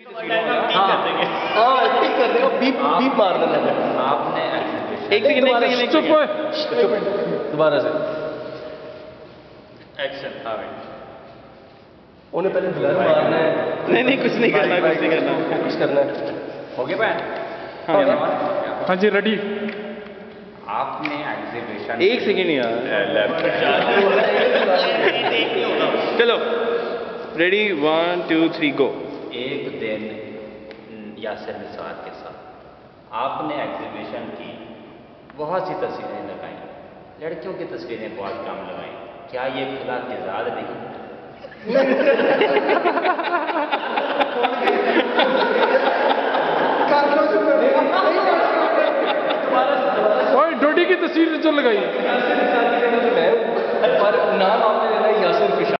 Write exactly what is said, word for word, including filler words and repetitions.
हाँ टिक कर देगा, बीप बीप मार देना है। आपने एक सेकंड एक सेकंड चुप हो। दोबारा से एक्शन। हाँ भाई उन्हें पहले ब्लर मारना है। नहीं नहीं कुछ नहीं करना, कुछ नहीं करना, फोकस करना है। हो गया भाई? हाँ जी रेडी। आपने एग्जीबिशन एक सेकंड यार, चलो ready one two three go. एक दिन यासिर निसार के साथ आपने एग्जीबिशन की बहुत सी तस्वीरें लगाई, लड़कियों की तस्वीरें बहुत कम लगाई, क्या ये खुला तेजाद नहीं? ओए डोडी की तस्वीर जो लगाई पर नाम आपने लेना है यासिर।